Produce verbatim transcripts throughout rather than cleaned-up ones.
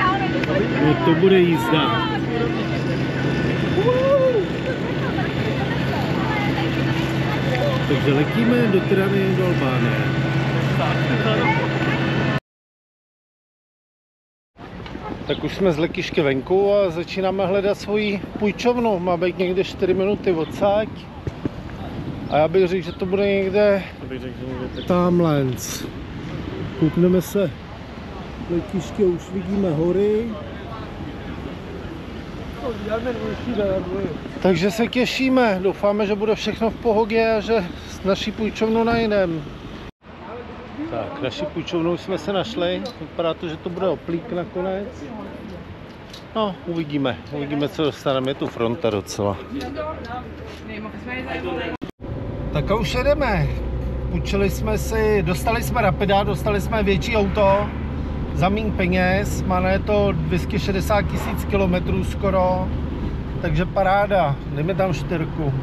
No to bude jízda. Takže letíme do Tirany do Albánie. Tak už jsme z letiště venku a začínáme hledat svoji půjčovnu. Má být někde čtyři minuty odsáď. A já bych řekl, že to bude někde tamhle. Koukneme se letiště, už vidíme hory. Takže se těšíme, doufáme, že bude všechno v pohodě a že naši půjčovnu najdeme. Tak, naši půjčovnu jsme se našli, vypadá to, že to bude oplík nakonec. No, uvidíme, uvidíme, co dostaneme, je tu fronta docela. Tak a už jedeme. Půjčili jsme si, dostali jsme Rapida, dostali jsme větší auto za méně peněz, má na to dvě stě šedesát tisíc kilometrů skoro, takže paráda, dejme tam čtyřku.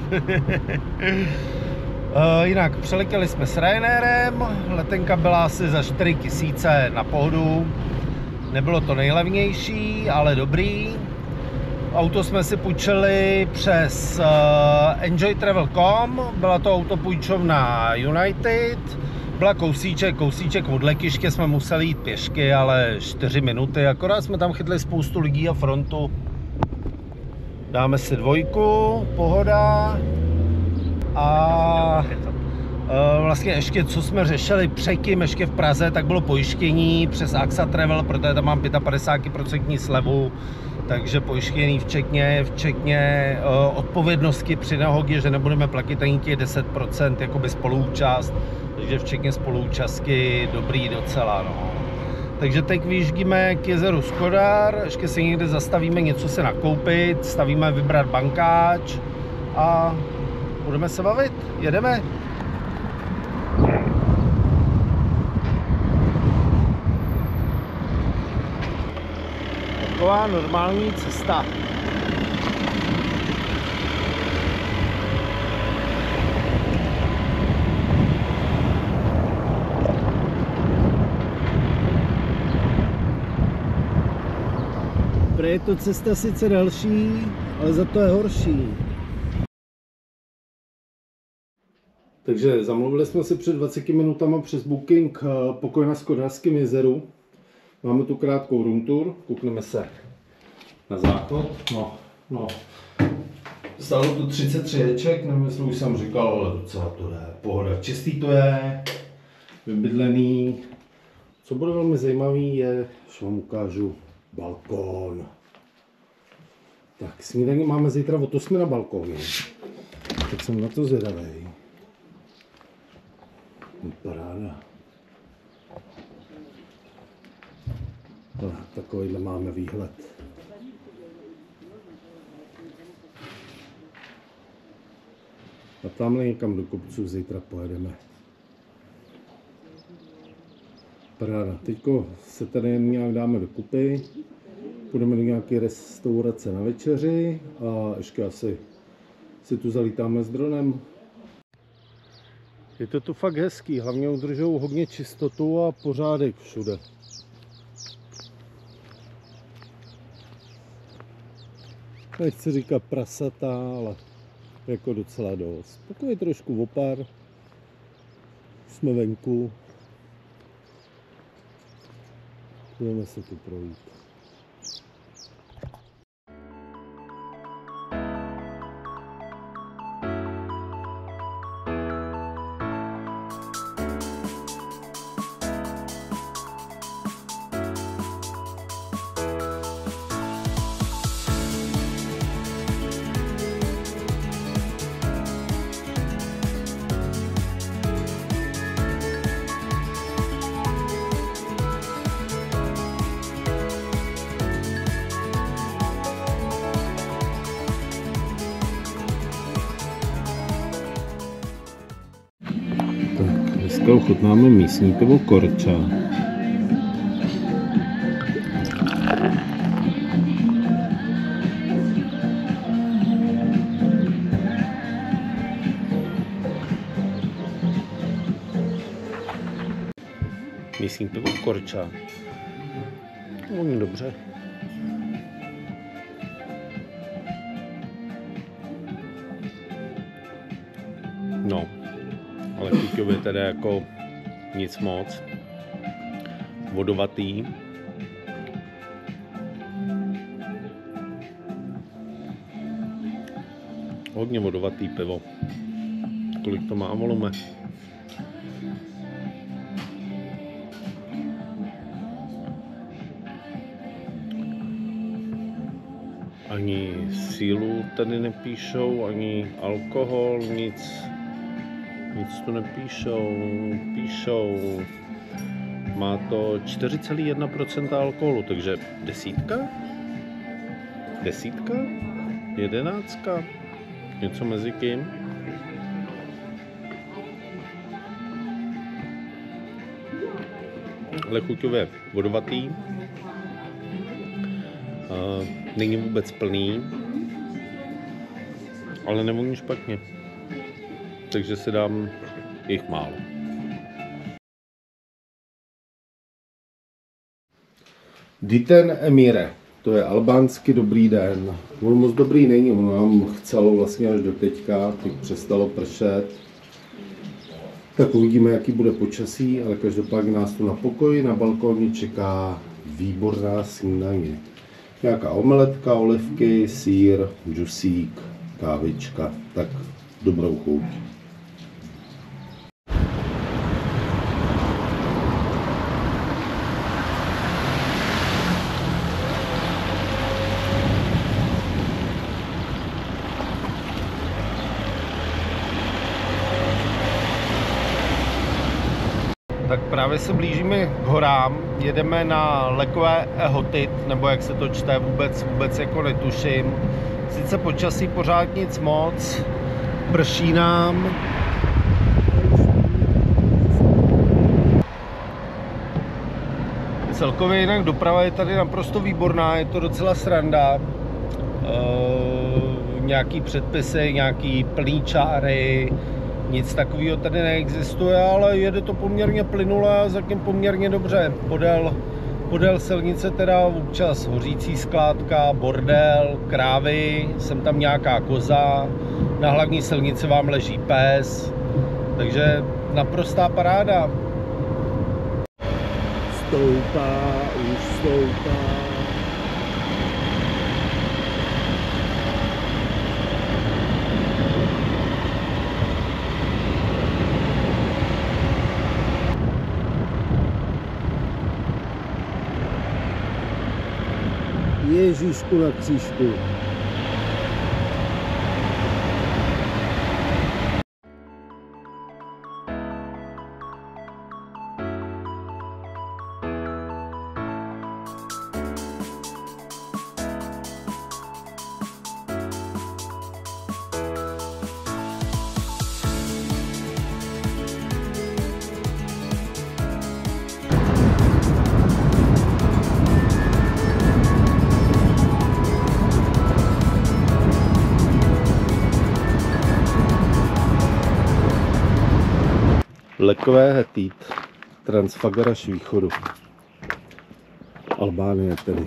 Jinak přeletěli jsme s Ryanairem, letenka byla asi za čtyři tisíce na pohodu, nebylo to nejlevnější, ale dobrý. Auto jsme si půjčili přes uh, enjoy travel tečka com, byla to autopůjčovna United, byla kousíček, kousíček od letiště, jsme museli jít pěšky, ale čtyři minuty, akorát jsme tam chytli spoustu lidí a frontu. Dáme si dvojku, pohoda a uh, vlastně ještě co jsme řešili předtím, ještě v Praze, tak bylo pojištění přes A X A Travel, protože tam mám padesát pět procent slevu. Takže pojištění včetně, včetně uh, odpovědnosti při nehodě, že nebudeme platit ani těch deset procent jakoby spoluúčast, takže včetně spoluúčastky dobrý docela, no. Takže teď vyjíždíme k jezeru Skodar, ještě si někde zastavíme něco se nakoupit, stavíme vybrat bankáč a budeme se bavit, jedeme. Taková normální cesta. Pro je to cesta sice delší, ale za to je horší. Takže zamluvili jsme si před dvaceti minutami přes booking pokoj na Skodarském jezeru. Máme tu krátkou room tour, koukneme se na záchod. No, no. Stálo tu třicet tři ječek, nevím, jestli už jsem říkal, ale docela to je pohoda. Čistý to je, vybydlený. Co bude velmi zajímavý je, že vám ukážu balkón. Tak, snídaní máme zítra od osmi na balkóně. Tak jsem na to zvědavý. Paráda. No, takovýhle máme výhled. A tamhle někam do kopců zítra pojedeme. Paráda. Teďko se tady nějak dáme dokupy. Půjdeme do nějaké restaurace na večeři a ještě asi si tu zalítáme s dronem. Je to tu fakt hezký, hlavně udržují hodně čistotu a pořádek všude. Nechci říkat prasata, ale jako docela dost. Takový trošku opar. Jsme venku. Budeme se tu projít. Dneska ochutnáme místní pivo Korča. Místní pivo Korča. Voní dobře. No, ale chuťově tedy jako nic moc. Vodovatý. Hodně vodovatý pivo. Kolik to má volume? Ani sílu tady nepíšou, ani alkohol, nic. Nic tu nepíšou. Píšou. Má to čtyři celá jedna procenta alkoholu, takže desítka? Desítka? Jedenáctka? Něco mezi tím. Ale chuťově vodovatý. Uh, není vůbec plný. Ale nevoní špatně. Takže si dám jich málo. Diten Emire. To je albánsky dobrý den. On moc dobrý není, on nám chcelo vlastně až do teďka, teď přestalo pršet. Tak uvidíme, jaký bude počasí, ale každopádně nás tu na pokoji, na balkóně čeká výborná snídaně. Nějaká omeletka, olivky, sýr, džusík, kávička, tak dobrou chuť. Tak právě se blížíme k horám, jedeme na Lekové Ehotit, nebo jak se to čte, vůbec, vůbec jako netuším. Sice počasí pořád nic moc, prší nám. Celkově jinak doprava je tady naprosto výborná, je to docela sranda. E, nějaký předpisy, nějaký plný čáry, nic takového tady neexistuje, ale jede to poměrně plynule a zatím poměrně dobře. Podél, podél silnice teda občas hořící skládka, bordel, krávy, jsem tam nějaká koza, na hlavní silnici vám leží pes, takže naprostá paráda. Stoupá, už stoupá. Ježíšku na křížku. Lekové Ehotit, Transfagaraš východu. Albánie tedy.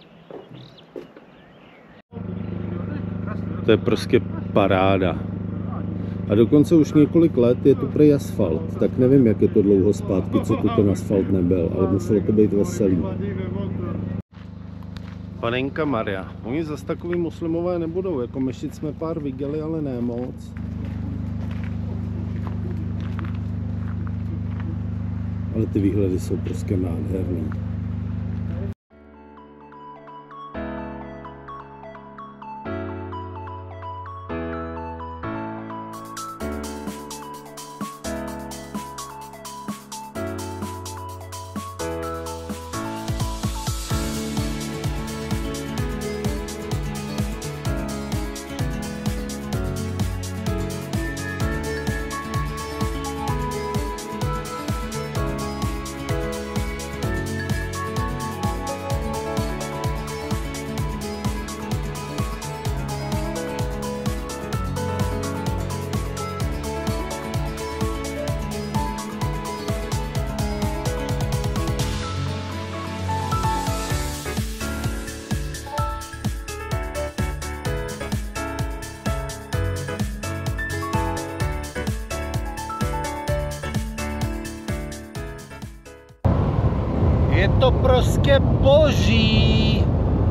To je prostě paráda. A dokonce už několik let je tu prej asfalt, tak nevím, jak je to dlouho zpátky, co tu ten asfalt nebyl, ale muselo to být veselý. Panenka Maria. Oni zase takový muslimové nebudou, jako mešit jsme pár viděli, ale ne moc. Ale ty výhledy jsou prostě nádherný. Je to prostě boží.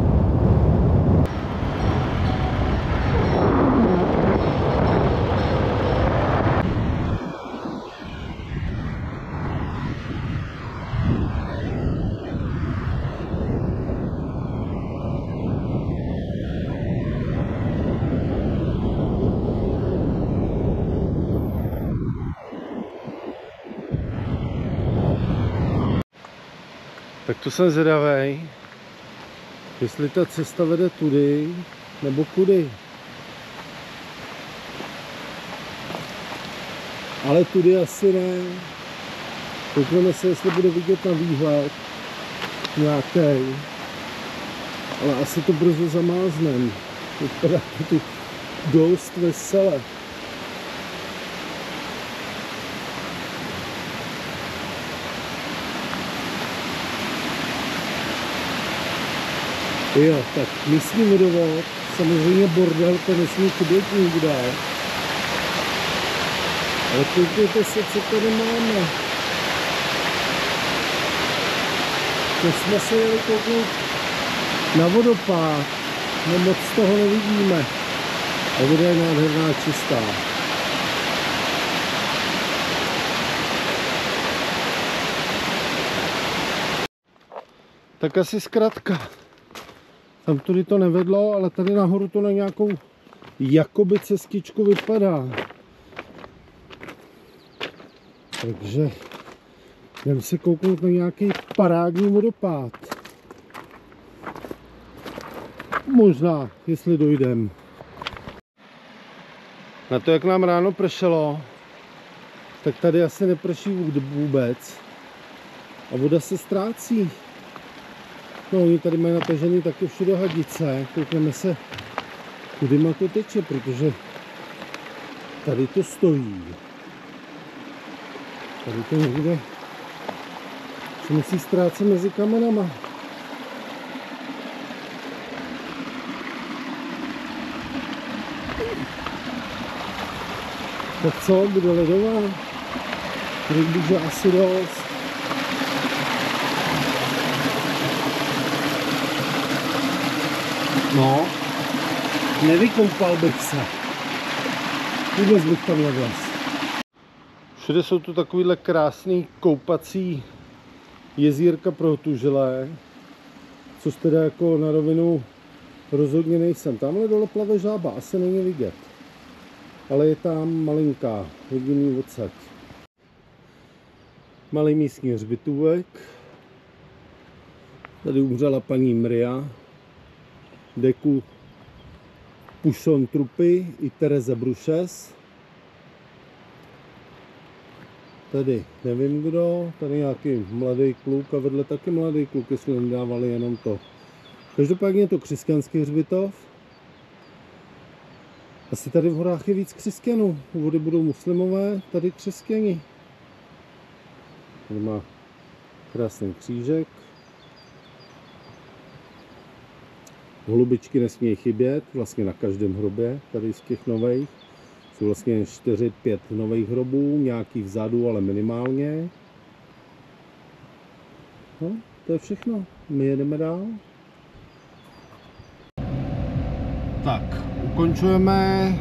Tak to jsem zvědavej, jestli ta cesta vede tudy, nebo kudy. Ale tudy asi ne. Koukneme se, jestli bude vidět na výhled nějaký. Ale asi to brzo zamáznem. Vypadá to tu dost vesele. Jo, tak místní vodovod, samozřejmě bordel, to nesmí chybět nikde. Ale koukněte se, co tady máme. My jsme se jeli kouknout na vodopád, no moc toho nevidíme. A voda je nádherná, čistá. Tak asi zkrátka. Tam tudy to nevedlo, ale tady nahoru to na nějakou jakoby cestičku vypadá. Takže jdem se kouknout na nějaký parádní vodopád. Možná, jestli dojdem. Na to, jak nám ráno pršelo, tak tady asi neprší vůbec. A voda se ztrácí. No, oni tady mají natažený taky všude hadice. Koukneme se, kudy má to teče, protože tady to stojí. Tady to někde se musí ztrácet mezi kamenama. Tak co, bude ledová? Řekl bych, že asi dost. No, nevykoupal bych se. Vůbec bych tam nevlez. Všude jsou tu takovýhle krásný koupací jezírka protužilé, což teda jako na rovinu rozhodně nejsem. Tamhle dole plave žába, asi není vidět. Ale je tam malinká, jediný odsaď. Malý místní hřbitůvek. Tady umřela paní Mria. Deku Pušon Trupy i Tereze Brušes. Tady nevím kdo, tady nějaký mladý kluk a vedle taky mladý kluk, jestli jim dávali jenom to. Každopádně je to křesťanský hřbitov. Asi tady v horách je víc křesťanů. U vody budou muslimové, tady křesťani. Tady má krásný křížek. Holubičky nesmějí chybět, vlastně na každém hrobě, tady z těch nových. Jsou vlastně čtyři pět nových hrobů, nějaký vzadu, ale minimálně. No, to je všechno. My jedeme dál. Tak, ukončujeme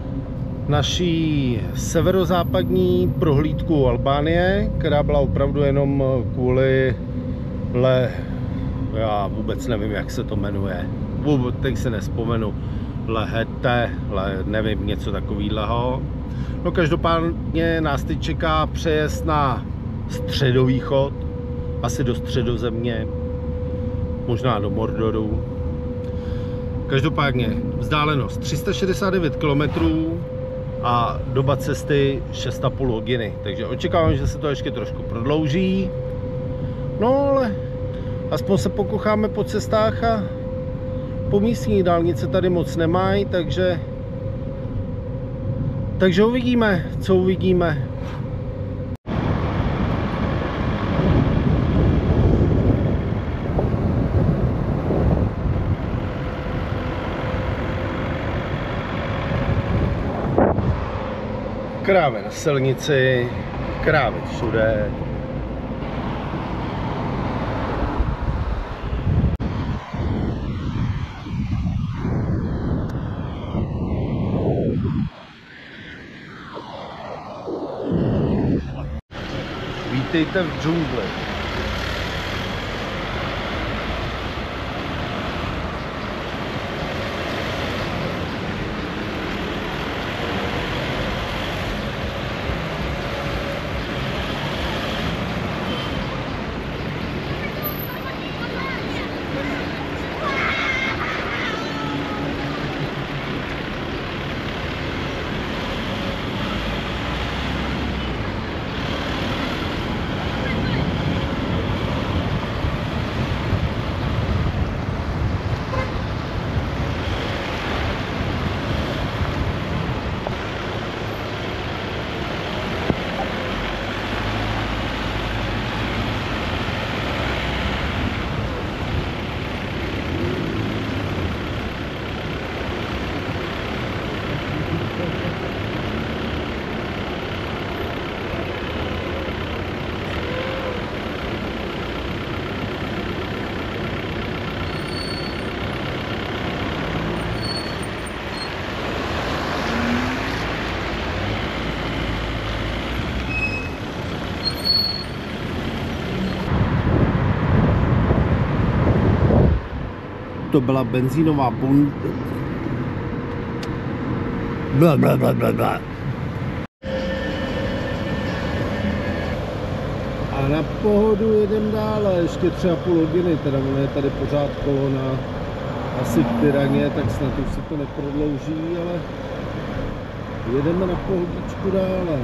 naší severozápadní prohlídku Albánie, která byla opravdu jenom kvůli le... já vůbec nevím, jak se to jmenuje. Vůbec teď se nespomenu. Lehete, le, nevím, něco takového. No každopádně nás teď čeká přejezd na středovýchod, asi do Středozemě, možná do Mordoru. Každopádně vzdálenost tři sta šedesát devět kilometrů a doba cesty šest a půl hodiny. Takže očekávám, že se to ještě trošku prodlouží. No ale aspoň se pokocháme po cestách a po místní dálnice tady moc nemají, takže takže uvidíme, co uvidíme. Krávy na silnici, krávy všude. vítejte v džungli. To byla benzínová bun... Bla, bla, bla, bla, bla. A na pohodu jedem dále, ještě tři a půl hodiny, teda ono je tady pořád kolona asi k Tyraně, tak snad už se to neprodlouží, ale jedeme na pohodičku dále.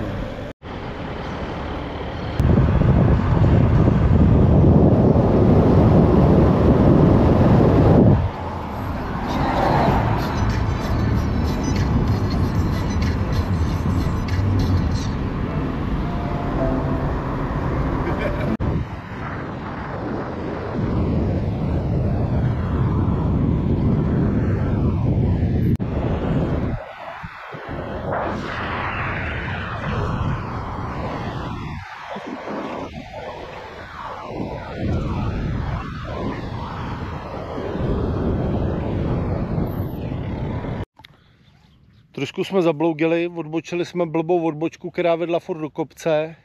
Trošku jsme zabloudili, odbočili jsme blbou odbočku, která vedla furt do kopce.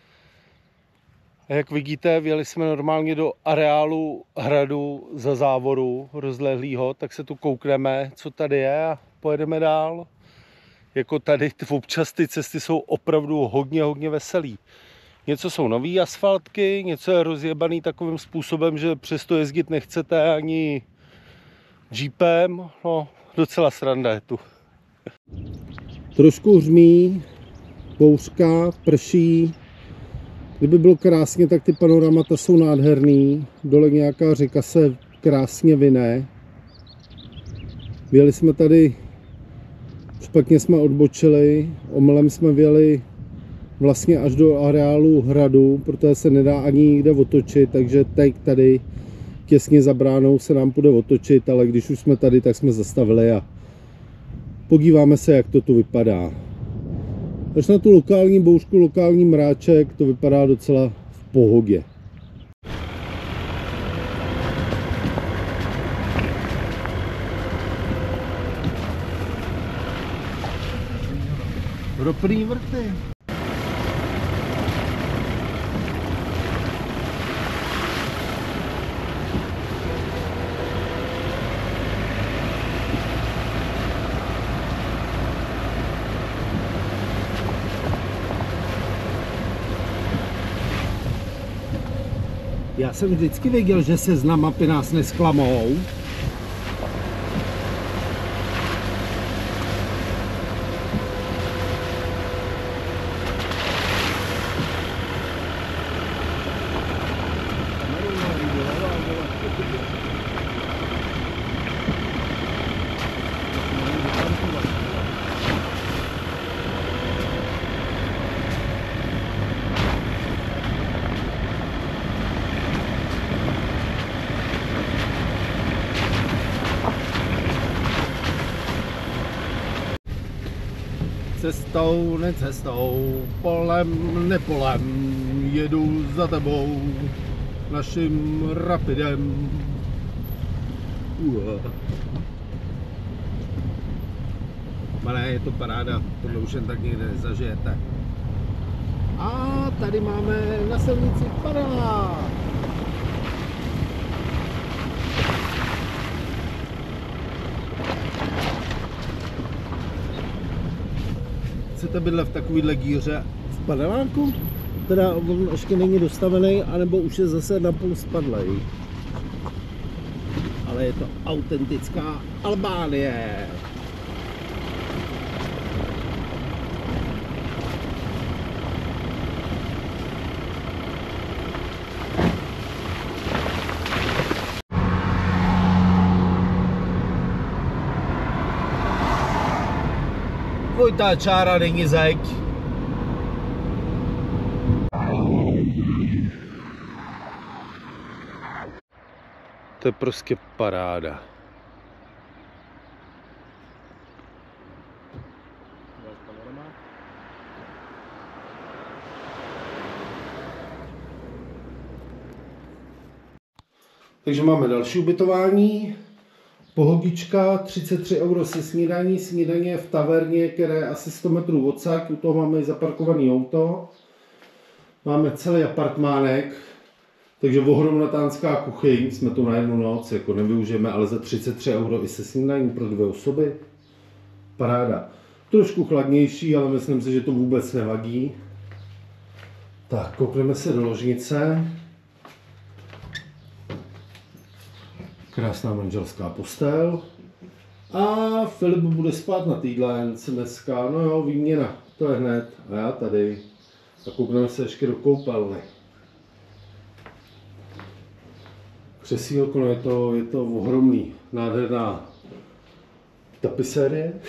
A jak vidíte, vjeli jsme normálně do areálu hradu za závoru rozlehlýho, tak se tu koukneme, co tady je a pojedeme dál. Jako tady občas ty cesty jsou opravdu hodně, hodně veselý. Něco jsou nový asfaltky, něco je rozjebaný takovým způsobem, že přesto jezdit nechcete ani jeepem. No, docela sranda je tu. Trošku hřmí, bouřka, prší. Kdyby bylo krásně, tak ty panoramata jsou nádherný. Dole nějaká řeka se krásně vine. Vyjeli jsme tady, špatně jsme odbočili, omylem jsme vyjeli vlastně až do areálu hradu, protože se nedá ani nikde otočit, takže teď tady těsně za bránou se nám půjde otočit, ale když už jsme tady, tak jsme zastavili a podíváme se, jak to tu vypadá. Až na tu lokální bouřku, lokální mráček, to vypadá docela v pohodě. Ropný vrty. Já jsem vždycky věděl, že se na mapy nás nesklamou. Cestou, necestou, polem, nepolem, jedu za tebou, naším rapidem. Uh. Ale je to paráda, tohle už jen tak někde nezažijete. A tady máme na silnici padalák. Chcete bydlet v takovýhle díře v padeláku? Teda on ještě není dostavený, anebo už je zase napůl spadlej. Ale je to autentická Albánie. Dvojitá čára není zeď. To je prostě paráda. Takže máme další ubytování. Pohodička, třicet tři euro se snídaní, snídaně v taverně, které je asi sto metrů odsud, u toho máme i zaparkovaný auto. Máme celý apartmánek, takže ohromnatánská kuchyň, jsme tu na jednu noc, jako nevyužijeme, ale za třicet tři euro i se snídaní pro dvě osoby. Paráda. Trošku chladnější, ale myslím si, že to vůbec nevadí. Tak, koukneme se do ložnice. Krásná manželská postel. A Filip bude spát na týdlence dneska. No jo, výměna, to je hned. A já tady. A koukneme se ještě do koupelny. Křesílko, no je to, je to ohromný. Nádherná tapisérie.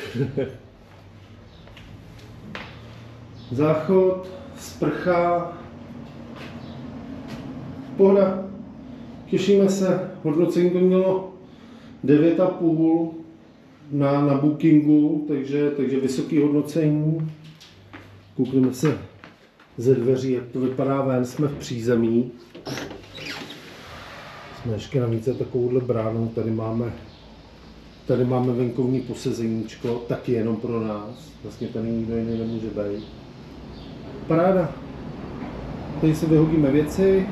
Záchod, sprcha. Pohoda. Těšíme se, hodnocení to mělo devět a půl na, na bookingu, takže, takže vysoké hodnocení. Koukneme se ze dveří, jak to vypadá ven, jsme v přízemí. Jsme ještě navíc takovouhle bránou, tady máme, tady máme venkovní posezeníčko, taky jenom pro nás. Vlastně tady nikdo jiný nemůže být. Paráda. Tady si vyhodíme věci.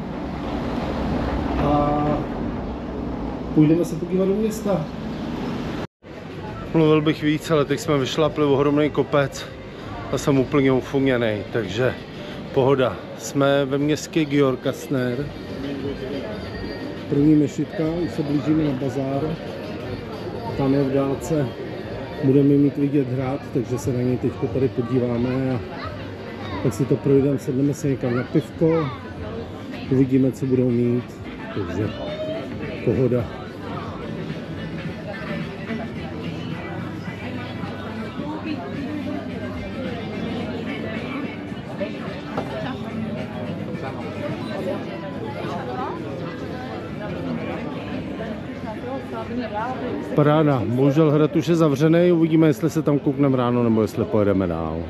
A půjdeme se podívat do města. Mluvil bych víc, ale teď jsme vyšlapli ohromný kopec a jsem úplně ufuněný, takže pohoda. Jsme ve městě Gjörkastner. První mešitka, už se blížíme na bazár. Tam je v dálce, budeme mít vidět hrad, takže se na něj teď tady podíváme a tak si to projdeme, sedneme se někam na pivko, uvidíme, co budou mít. Takže pohoda. Paráda. Bohužel hrad už je zavřený, uvidíme, jestli se tam koukneme ráno, nebo jestli pojedeme dál.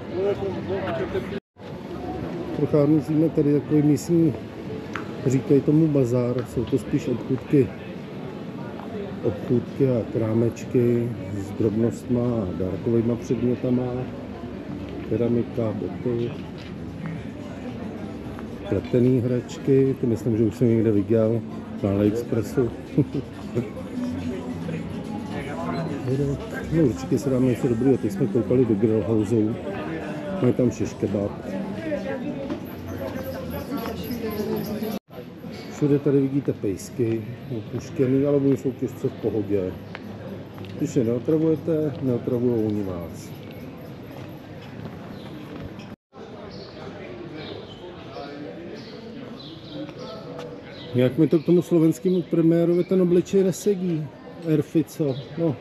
Procházíme tady takový místní, říkají tomu bazár, jsou to spíš obchůdky, obchůdky a krámečky s drobnostma a dárkovými předmětama, keramika, boty, pletený hračky, to myslím, že už jsem někde viděl na AliExpressu. No, určitě se dáme něco dobrého, teď jsme koukali do Grill Houseu, mají tam shish kebab. Všude tady vidíte pejsky, opuštěný, ale oni jsou těžce v pohodě. Když je neotravujete, neotravují oni vás. Jak mi to k tomu slovenskému premiérovi ten obličej nesedí? Erfico, no.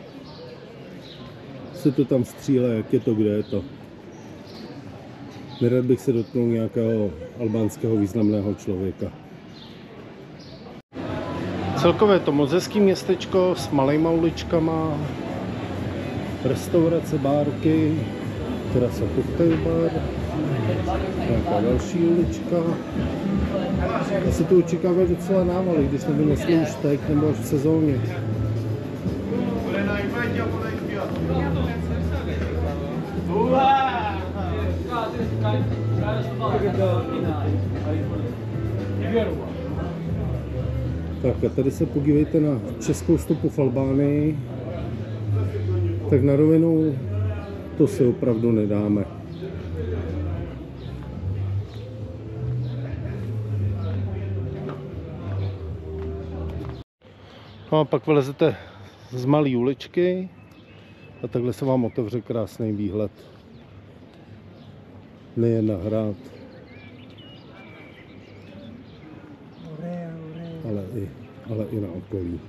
Se to tam střílé, jak je to, kde je to. Nerad bych se dotknul nějakého albánského významného člověka. Celkově je to moc hezký městečko s malejma uličkama, restaurace, bárky, teda se cocktail bar, nějaká další ulička. Asi tu očekávají docela návaly, když nevím, jestli už teď nebo až v sezóně. Tak a tady se podívejte na českou stopu v Albánii. Tak na rovinu to si opravdu nedáme. No a pak vylezete z malé uličky a takhle se vám otevře krásný výhled. Nejen na hrad, ale i, ale i na okolí.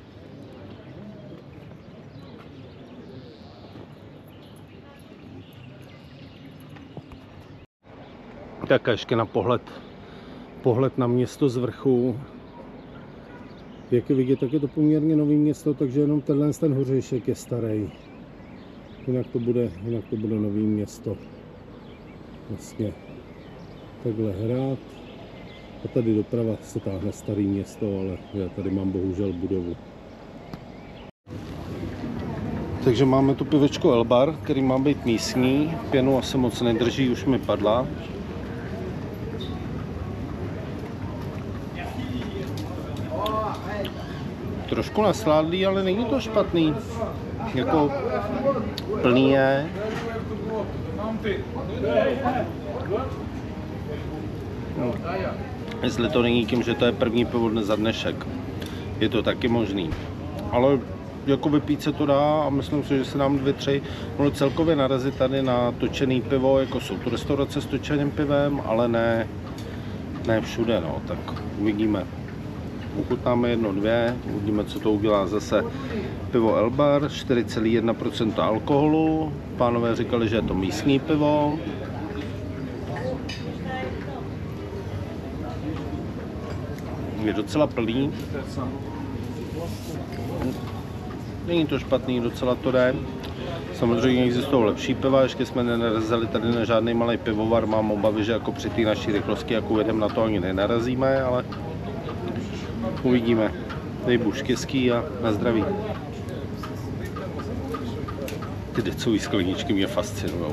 Tak a ještě na pohled, pohled na město z vrchu. Jak je vidět, tak je to poměrně nový město, takže jenom tenhle ten hořejšek je starý. Jinak to bude, jinak to bude nový město. Vlastně takhle hrad. A tady doprava se táhne starý město, ale já tady mám bohužel budovu. Takže máme tu pivečko Elbar, který má být místní. Pěnu asi moc nedrží, už mi padla. Trošku nasládlý, ale není to špatný. Jako plný je. No. Jestli to není tím, že to je první pivo dnes za dnešek. Je to taky možný. Ale jako vypít se to dá a myslím si, že se nám dvě, tři. Ono celkově narazit tady na točený pivo, jako jsou tu restaurace s točeným pivem, ale ne, ne všude, no, tak uvidíme. Ochutnáme jedno, dvě, uvidíme, co to udělá zase. Pivo Elbar, čtyři celá jedna procenta alkoholu. Pánové říkali, že je to místní pivo. Je docela plný. Není to špatný, docela to jde. Samozřejmě existují lepší piva, ještě jsme nenarazili tady na žádný malý pivovar. Mám obavy, že jako při té naší rychlosti, jak ujedeme na to, ani nenarazíme, ale uvidíme. Dej buď štěstí a na zdraví. Ty decový skleničky mě fascinují.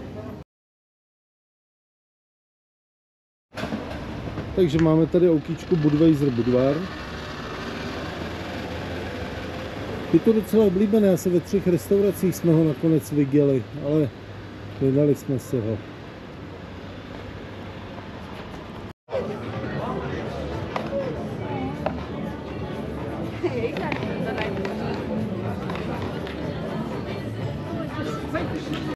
Takže máme tady aukíčku Budweiser Budvar. Je to docela oblíbené, asi ve třech restauracích jsme ho nakonec viděli, ale vydali jsme si ho.